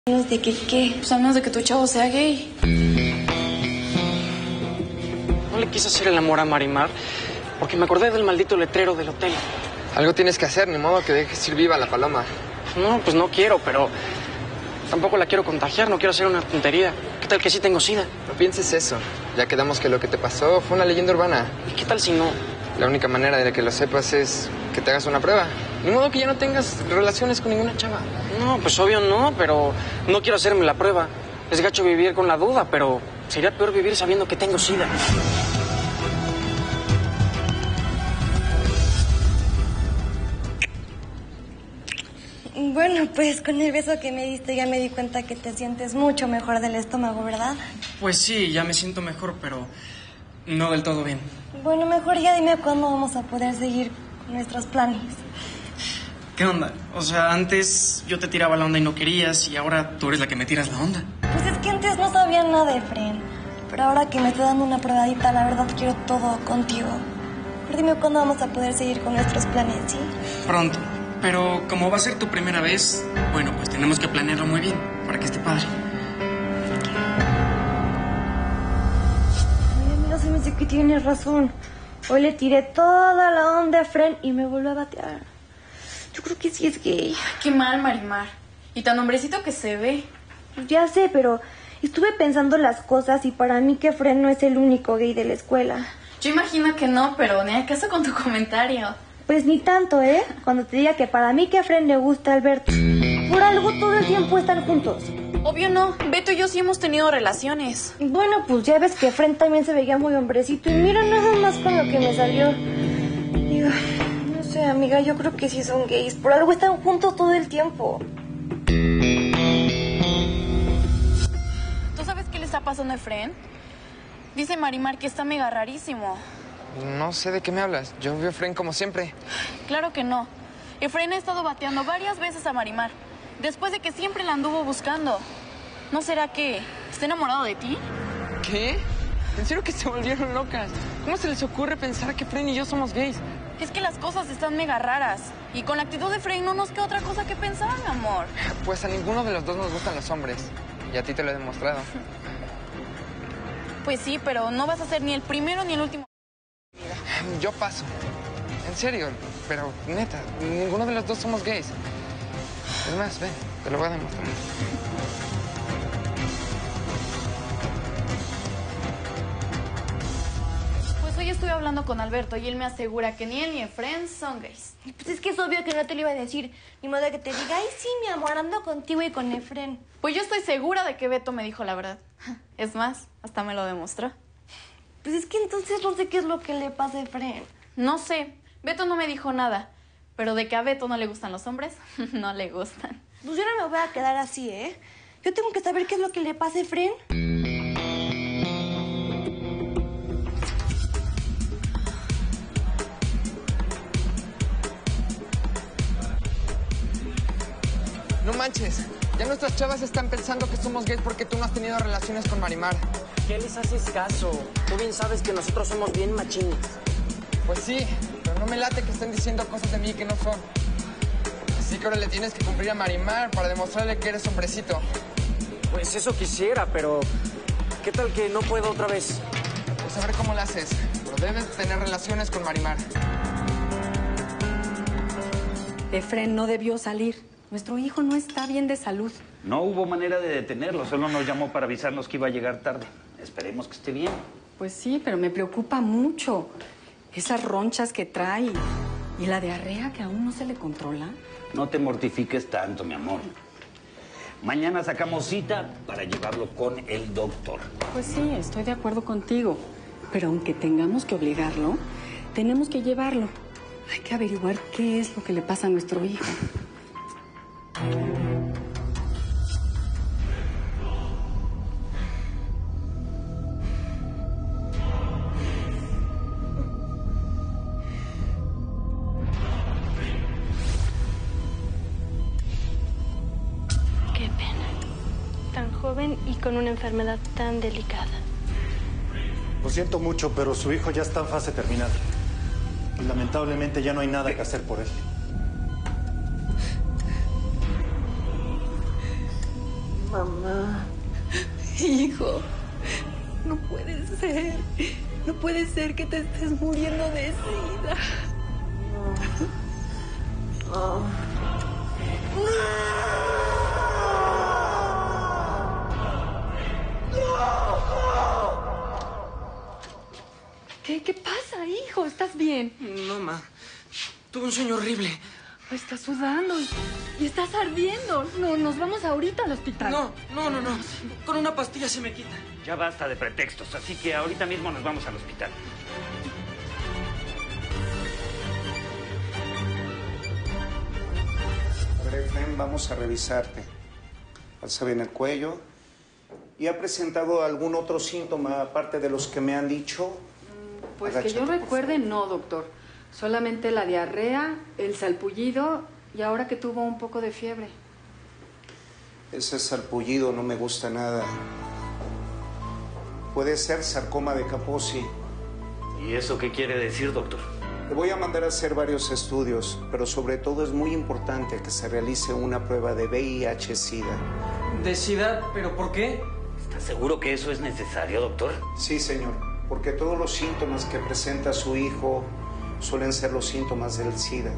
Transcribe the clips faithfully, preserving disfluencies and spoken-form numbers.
¿De que qué? Pues al menos de que tu chavo sea gay. No le quise hacer el amor a Marimar porque me acordé del maldito letrero del hotel. Algo tienes que hacer, ni modo que dejes ir viva la paloma. No, pues no quiero, pero tampoco la quiero contagiar, no quiero hacer una tontería. ¿Qué tal que sí tengo sida? No pienses eso. Ya quedamos que lo que te pasó fue una leyenda urbana. ¿Y qué tal si no? La única manera de que lo sepas es que te hagas una prueba. Ni modo que ya no tengas relaciones con ninguna chava. No, pues obvio no, pero no quiero hacerme la prueba. Es gacho vivir con la duda, pero sería peor vivir sabiendo que tengo sida. Bueno, pues con el beso que me diste ya me di cuenta que te sientes mucho mejor del estómago, ¿verdad? Pues sí, ya me siento mejor, pero no del todo bien. Bueno, mejor ya dime cuándo vamos a poder seguir con nuestros planes. ¿Qué onda? O sea, antes yo te tiraba la onda y no querías, y ahora tú eres la que me tiras la onda. Pues es que antes no sabía nada de Fren, pero ahora que me estoy dando una probadita, la verdad quiero todo contigo. Mejor dime cuándo vamos a poder seguir con nuestros planes, ¿sí? Pronto. Pero como va a ser tu primera vez, bueno, pues tenemos que planearlo muy bien para que esté padre. Ay, amiga, se me hace que tienes razón. Hoy le tiré toda la onda a Fren y me volvió a batear. Yo creo que sí es gay. Qué mal, Marimar. Y tan hombrecito que se ve. Ya sé, pero estuve pensando las cosas y para mí que Fren no es el único gay de la escuela. Yo imagino que no, pero ni al caso con tu comentario. Pues ni tanto, ¿eh? Cuando te diga que para mí que a Fren le gusta Alberto. Por algo todo el tiempo están juntos. Obvio no. Beto y yo sí hemos tenido relaciones. Bueno, pues ya ves que Fren también se veía muy hombrecito. Y mira nada más con lo que me salió. Digo, no sé, amiga, yo creo que sí son gays. Por algo están juntos todo el tiempo. ¿Tú sabes qué le está pasando a Efren? Dice Marimar que está mega rarísimo. No sé de qué me hablas. Yo veo a Fren como siempre. Claro que no. Efren ha estado bateando varias veces a Marimar, después de que siempre la anduvo buscando. ¿No será que está enamorado de ti? ¿Qué? ¿En serio que se volvieron locas? ¿Cómo se les ocurre pensar que Fren y yo somos gays? Es que las cosas están mega raras. Y con la actitud de Efren no nos queda otra cosa que pensar, mi amor. Pues a ninguno de los dos nos gustan los hombres. Y a ti te lo he demostrado. Pues sí, pero no vas a ser ni el primero ni el último. Yo paso. En serio, pero neta, ninguno de los dos somos gays. Es más, ven, te lo voy a demostrar. Pues hoy estuve hablando con Alberto y él me asegura que ni él ni Efren son gays. Pues es que es obvio que no te lo iba a decir. Ni modo de que te diga, ay, sí, mi amor, ando contigo y con Efren. Pues yo estoy segura de que Beto me dijo la verdad. Es más, hasta me lo demostró. Pues es que entonces no sé qué es lo que le pasa a Efren. No sé, Beto no me dijo nada. Pero de que a Beto no le gustan los hombres, no le gustan. Pues yo no me voy a quedar así, ¿eh? Yo tengo que saber qué es lo que le pasa a Efren. No manches, ya nuestras chavas están pensando que somos gays porque tú no has tenido relaciones con Marimar. ¿Qué les haces caso? Tú bien sabes que nosotros somos bien machines. Pues sí, pero no me late que estén diciendo cosas de mí que no son. Así que ahora le tienes que cumplir a Marimar para demostrarle que eres hombrecito. Pues eso quisiera, pero ¿qué tal que no puedo otra vez? Pues a ver cómo lo haces, pero debes tener relaciones con Marimar. Efren no debió salir. Nuestro hijo no está bien de salud. No hubo manera de detenerlo, solo nos llamó para avisarnos que iba a llegar tarde. Esperemos que esté bien. Pues sí, pero me preocupa mucho. Esas ronchas que trae y la diarrea que aún no se le controla. No te mortifiques tanto, mi amor. Mañana sacamos cita para llevarlo con el doctor. Pues sí, estoy de acuerdo contigo. Pero aunque tengamos que obligarlo, tenemos que llevarlo. Hay que averiguar qué es lo que le pasa a nuestro hijo. Qué pena. Tan joven y con una enfermedad tan delicada. Lo siento mucho, pero su hijo ya está en fase terminal. Y lamentablemente ya no hay nada que hacer por él. Mamá. Hijo, no puede ser. No puede ser que te estés muriendo de sida. No. No. ¿Qué, qué pasa, hijo? ¿Estás bien? No, ma. Tuve un sueño horrible. Estás sudando y, y estás ardiendo. No, nos vamos ahorita al hospital. No, no, no, no. Con una pastilla se me quita. Ya basta de pretextos, así que ahorita mismo nos vamos al hospital. A ver, Efraín, vamos a revisarte. Alza bien el cuello. ¿Y ha presentado algún otro síntoma aparte de los que me han dicho? Pues Agáchate, que yo por recuerde, favor. no, doctor. Solamente la diarrea, el salpullido y ahora que tuvo un poco de fiebre. Ese sarpullido no me gusta nada. Puede ser sarcoma de Kaposi. ¿Y eso qué quiere decir, doctor? Le voy a mandar a hacer varios estudios, pero sobre todo es muy importante que se realice una prueba de V I H SIDA. ¿De sida? ¿Pero por qué? ¿Está seguro que eso es necesario, doctor? Sí, señor, porque todos los síntomas que presenta su hijo suelen ser los síntomas del SIDA.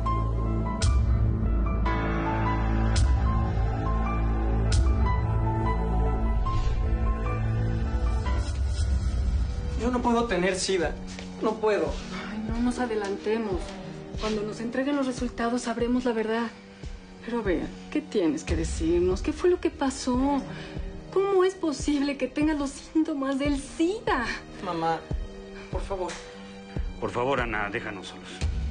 Yo no puedo tener sida. No puedo. Ay, no nos adelantemos. Cuando nos entreguen los resultados sabremos la verdad. Pero vea, ¿qué tienes que decirnos? ¿Qué fue lo que pasó? ¿Cómo es posible que tengas los síntomas del SIDA? Mamá, por favor. Por favor, Ana, déjanos solos.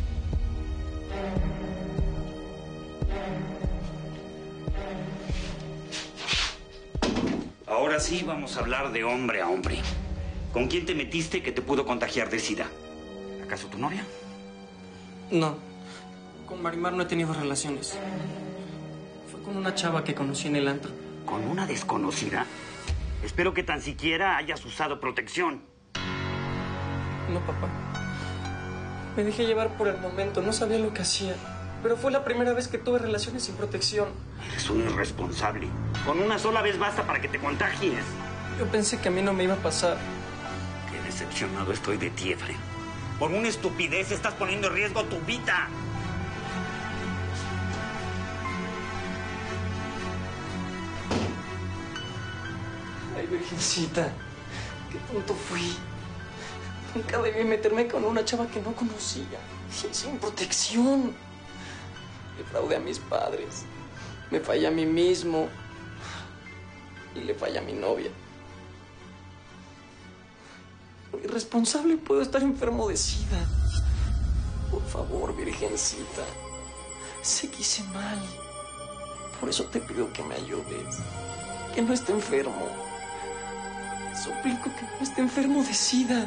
Ahora sí vamos a hablar de hombre a hombre. ¿Con quién te metiste que te pudo contagiar de SIDA? ¿Acaso tu novia? No. Con Marimar no he tenido relaciones. Fue con una chava que conocí en el antro. ¿Con una desconocida? Espero que tan siquiera hayas usado protección. No, papá. Me dejé llevar por el momento. No sabía lo que hacía. Pero fue la primera vez que tuve relaciones sin protección. Eres un irresponsable. Con una sola vez basta para que te contagies. Yo pensé que a mí no me iba a pasar. Qué decepcionado estoy de ti, Efraín. Por una estupidez estás poniendo en riesgo tu vida. Ay, virgencita. Qué tonto fui. Nunca debí meterme con una chava que no conocía. Y sin protección. Defraudé a mis padres. Me fallé a mí mismo. Y le fallé a mi novia. Por irresponsable puedo estar enfermo de sida. Por favor, virgencita. Sé que hice mal. Por eso te pido que me ayudes. Que no esté enfermo. Suplico que no esté enfermo de sida.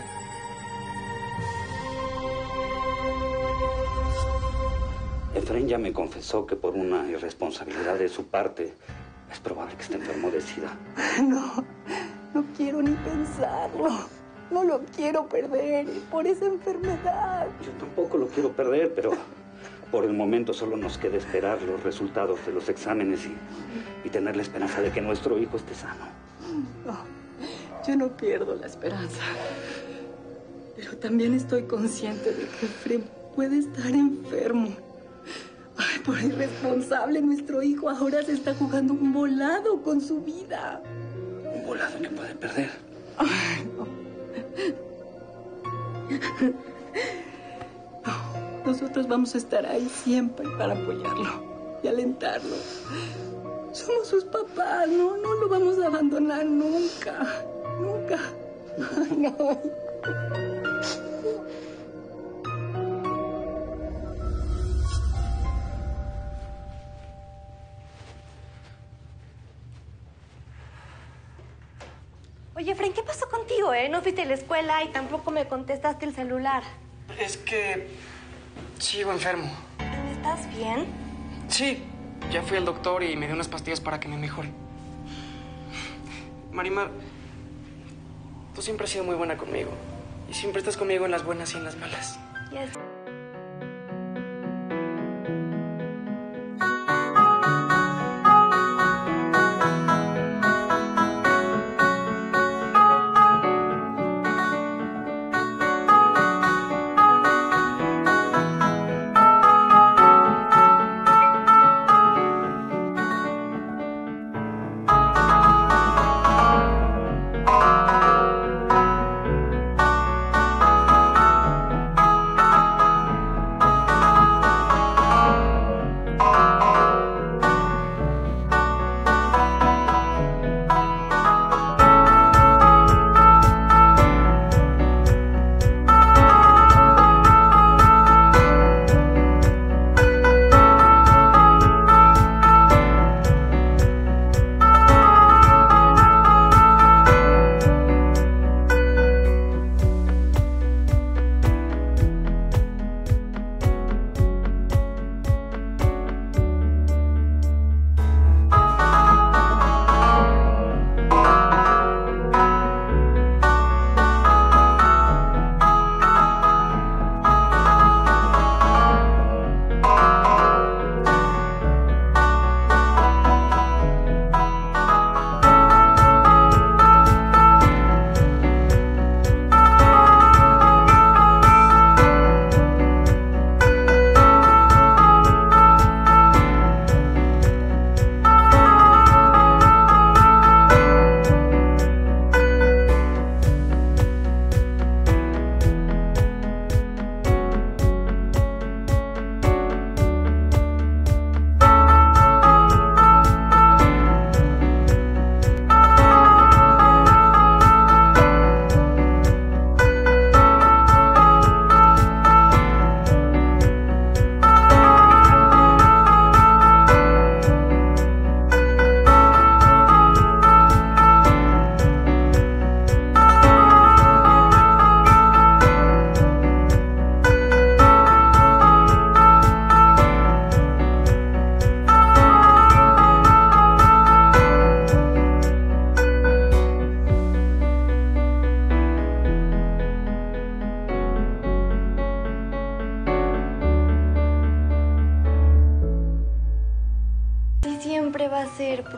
Efraín ya me confesó que por una irresponsabilidad de su parte es probable que esté enfermo de SIDA. No, no quiero ni pensarlo. No lo quiero perder por esa enfermedad. Yo tampoco lo quiero perder, pero por el momento solo nos queda esperar los resultados de los exámenes y, y tener la esperanza de que nuestro hijo esté sano. No, yo no pierdo la esperanza. Pero también estoy consciente de que Efraín puede estar enfermo. Ay, por irresponsable, nuestro hijo ahora se está jugando un volado con su vida. Un volado que puede perder. Ay, no. No, nosotros vamos a estar ahí siempre para apoyarlo y alentarlo. Somos sus papás, no, no lo vamos a abandonar nunca, nunca. Ay, no. Oye, Efraín, ¿qué pasó contigo, eh? No fuiste a la escuela y tampoco me contestaste el celular. Es que sigo enfermo. ¿Estás bien? Sí, ya fui al doctor y me dio unas pastillas para que me mejore. Marimar, tú siempre has sido muy buena conmigo. Y siempre estás conmigo en las buenas y en las malas. Ya sé.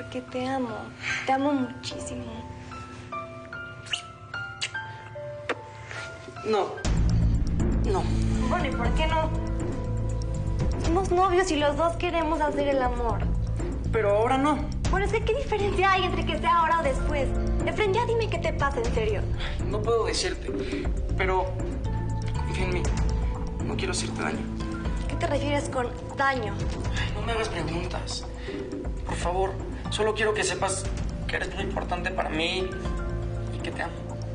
que te amo. Te amo muchísimo. No. No. Bueno, ¿y por qué no? Somos novios y los dos queremos hacer el amor. Pero ahora no. Bueno, es que ¿qué diferencia hay entre que sea ahora o después? Efren, ya dime qué te pasa, en serio. No puedo decirte, pero confía en mí. No quiero hacerte daño. ¿Qué te refieres con daño? No me hagas preguntas. Por favor, solo quiero que sepas que eres muy importante para mí y que te amo.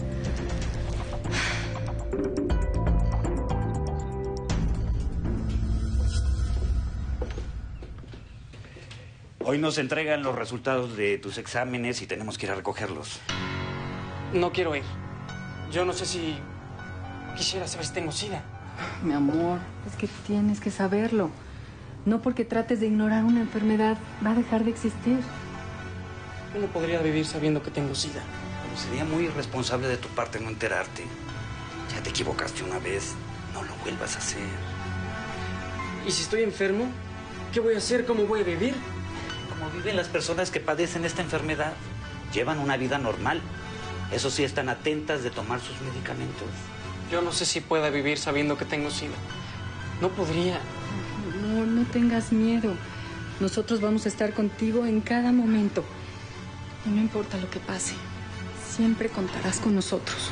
Hoy nos entregan los resultados de tus exámenes y tenemos que ir a recogerlos. No quiero ir. Yo no sé si quisiera saber si tengo SIDA. Mi amor, es que tienes que saberlo. No porque trates de ignorar una enfermedad va a dejar de existir. Yo no podría vivir sabiendo que tengo SIDA. Pero sería muy irresponsable de tu parte no enterarte. Ya te equivocaste una vez, no lo vuelvas a hacer. ¿Y si estoy enfermo? ¿Qué voy a hacer? ¿Cómo voy a vivir? Como viven las personas que padecen esta enfermedad, llevan una vida normal. Eso sí, están atentas de tomar sus medicamentos. Yo no sé si pueda vivir sabiendo que tengo SIDA. No podría. No, no tengas miedo. Nosotros vamos a estar contigo en cada momento. Y no importa lo que pase, siempre contarás con nosotros.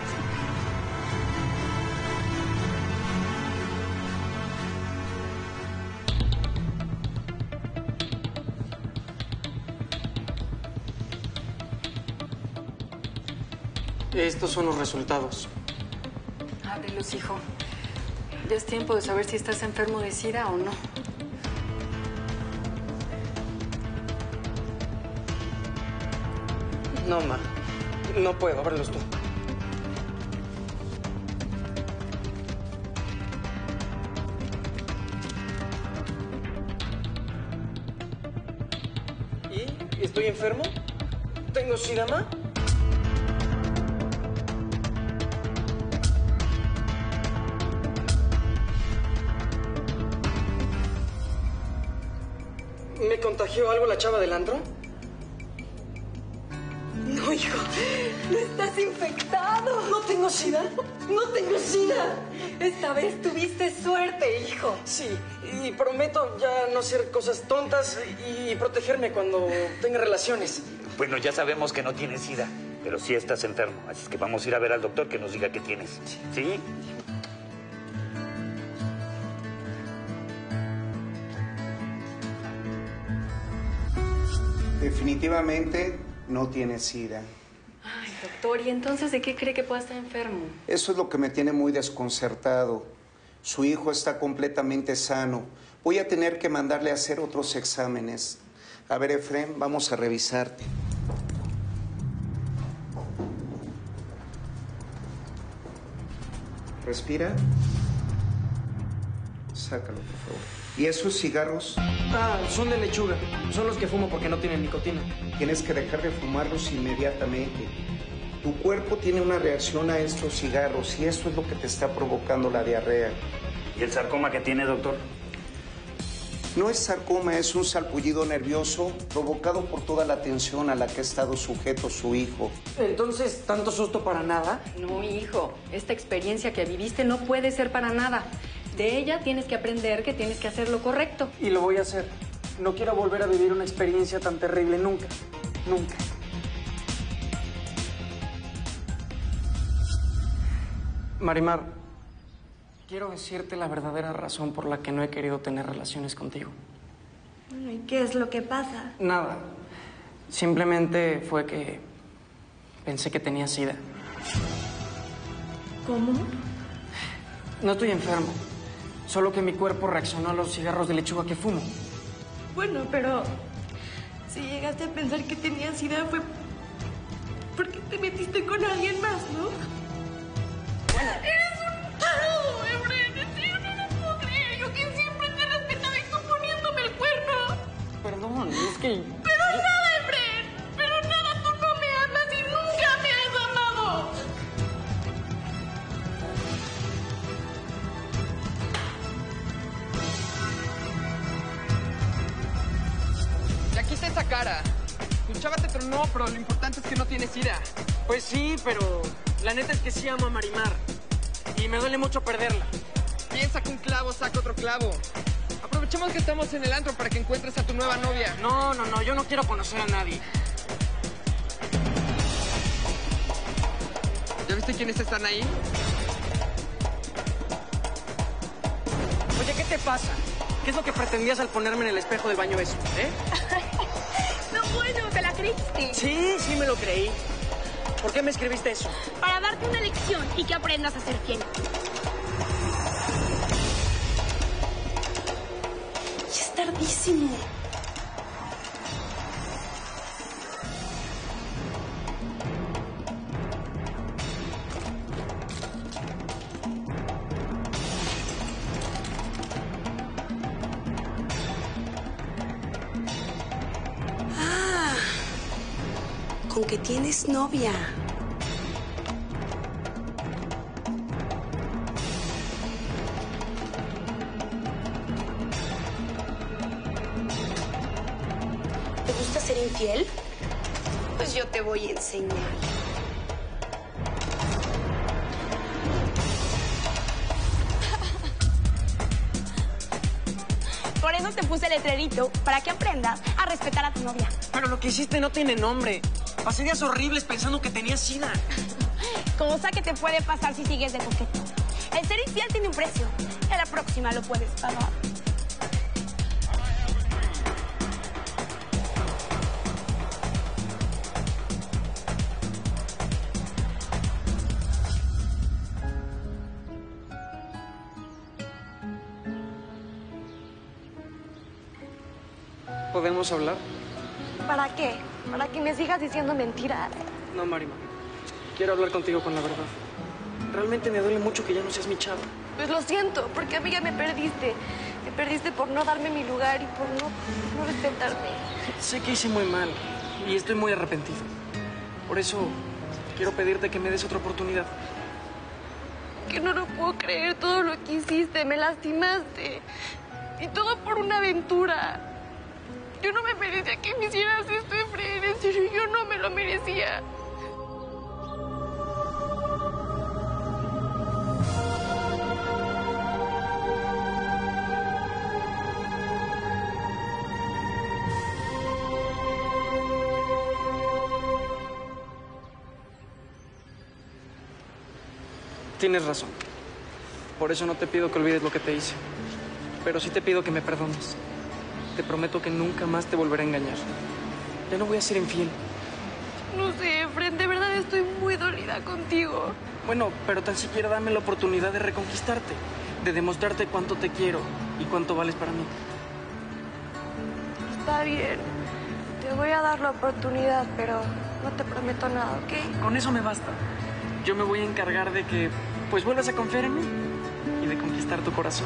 Estos son los resultados. Ábrelos, hijo. Ya es tiempo de saber si estás enfermo de SIDA o no. No, ma. No puedo. Ábrelos tú. ¿Y? ¿Estoy enfermo? ¿Tengo SIDA, ma? ¿Me contagió algo la chava del antro? No, hijo, no estás infectado. ¿No tengo SIDA? No tengo SIDA. Esta vez tuviste suerte, hijo. Sí, y prometo ya no hacer cosas tontas y protegerme cuando tenga relaciones. Bueno, ya sabemos que no tienes SIDA, pero sí estás enfermo. Así es que vamos a ir a ver al doctor que nos diga qué tienes. ¿Sí? Definitivamente no tiene SIDA. Ay, doctor, ¿y entonces de qué cree que pueda estar enfermo? Eso es lo que me tiene muy desconcertado. Su hijo está completamente sano. Voy a tener que mandarle a hacer otros exámenes. A ver, Efren, vamos a revisarte. Respira. Sácalo, por favor. ¿Y esos cigarros? Ah, son de lechuga. Son los que fumo porque no tienen nicotina. Tienes que dejar de fumarlos inmediatamente. Tu cuerpo tiene una reacción a estos cigarros y esto es lo que te está provocando la diarrea. ¿Y el sarcoma que tiene, doctor? No es sarcoma, es un salpullido nervioso provocado por toda la tensión a la que ha estado sujeto su hijo. Entonces, ¿tanto susto para nada? No, hijo, esta experiencia que viviste no puede ser para nada. De ella tienes que aprender que tienes que hacer lo correcto. Y lo voy a hacer. No quiero volver a vivir una experiencia tan terrible nunca. Nunca. Marimar, quiero decirte la verdadera razón por la que no he querido tener relaciones contigo. ¿Y qué es lo que pasa? Nada. Simplemente fue que pensé que tenía SIDA. ¿Cómo? No estoy enfermo. Solo que mi cuerpo reaccionó a los cigarros de lechuga que fumo. Bueno, pero si llegaste a pensar que tenías SIDA fue porque te metiste con alguien más, ¿no? Bueno. ¡Eres un tarado, Efren! En serio, no lo puedo creer. Yo que siempre te respetaba y tú poniéndome el cuerno. Perdón, es que... Pero nada, Efren. Pero nada, tú no me amas y nunca me has amado. Ya quita esa cara. chava te tronó, pero lo importante es que no tienes ira. Pues sí, pero la neta es que sí amo a Marimar. Y me duele mucho perderla. Piensa que un clavo saca otro clavo. Aprovechemos que estamos en el antro para que encuentres a tu nueva novia. No, no, no, yo no quiero conocer a nadie. ¿Ya viste quiénes están ahí? Oye, ¿qué te pasa? ¿Qué es lo que pretendías al ponerme en el espejo del baño eso, eh? No, bueno, ¿te la creíste? Sí, sí me lo creí. ¿Por qué me escribiste eso? Para darte una lección y que aprendas a ser fiel. Ya es tardísimo. Ah, con que tienes novia. ¿Te gusta ser infiel? Pues yo te voy a enseñar. Por eso te puse el letrerito, para que aprendas a respetar a tu novia. Pero lo que hiciste no tiene nombre. Pasé días horribles pensando que tenías sida. Cosa que te puede pasar si sigues de coqueto. El ser infiel tiene un precio. A la próxima lo puedes pagar. ¿Podemos hablar? ¿Para qué? ¿Para que me sigas diciendo mentiras? No, Marimar. Quiero hablar contigo con la verdad. Realmente me duele mucho que ya no seas mi chava. Pues lo siento, porque amiga me perdiste. Me perdiste por no darme mi lugar y por no, no respetarme. Sé que hice muy mal y estoy muy arrepentido. Por eso quiero pedirte que me des otra oportunidad. Que no lo puedo creer todo lo que hiciste, me lastimaste. Y todo por una aventura. Yo no me merecía que me hicieras esto, Efraín. En serio, yo no me lo merecía. Tienes razón. Por eso no te pido que olvides lo que te hice. Pero sí te pido que me perdones. Te prometo que nunca más te volveré a engañar. Ya no voy a ser infiel. No sé, Efraín, de verdad estoy muy dolida contigo. Bueno, pero tan siquiera dame la oportunidad de reconquistarte, de demostrarte cuánto te quiero y cuánto vales para mí. Está bien. Te voy a dar la oportunidad, pero no te prometo nada, ¿ok? Con eso me basta. Yo me voy a encargar de que, pues, vuelvas a confiar en mí y de conquistar tu corazón.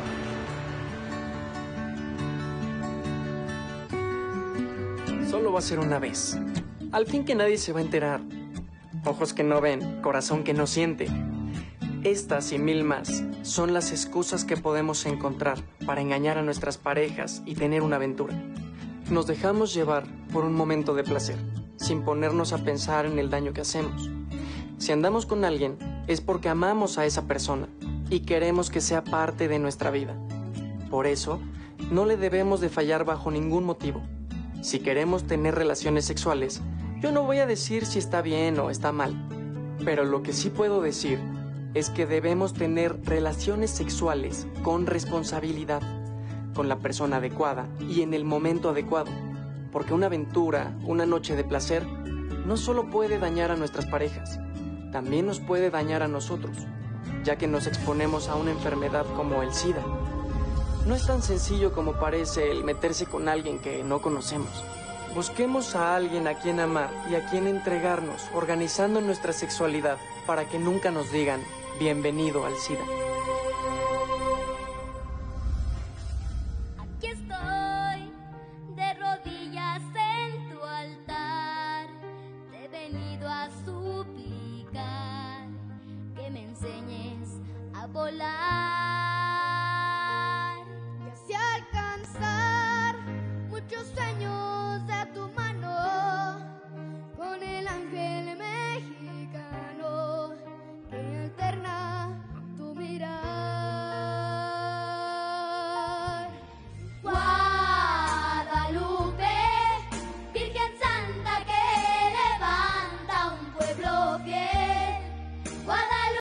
Solo va a ser una vez. Al fin que nadie se va a enterar. Ojos que no ven, corazón que no siente. Estas y mil más son las excusas que podemos encontrar para engañar a nuestras parejas y tener una aventura. Nos dejamos llevar por un momento de placer, sin ponernos a pensar en el daño que hacemos. Si andamos con alguien, es porque amamos a esa persona y queremos que sea parte de nuestra vida. Por eso, no le debemos de fallar bajo ningún motivo. Si queremos tener relaciones sexuales, yo no voy a decir si está bien o está mal, pero lo que sí puedo decir es que debemos tener relaciones sexuales con responsabilidad, con la persona adecuada y en el momento adecuado, porque una aventura, una noche de placer, no solo puede dañar a nuestras parejas, también nos puede dañar a nosotros, ya que nos exponemos a una enfermedad como el SIDA. No es tan sencillo como parece el meterse con alguien que no conocemos. Busquemos a alguien a quien amar y a quien entregarnos, organizando nuestra sexualidad para que nunca nos digan bienvenido al SIDA.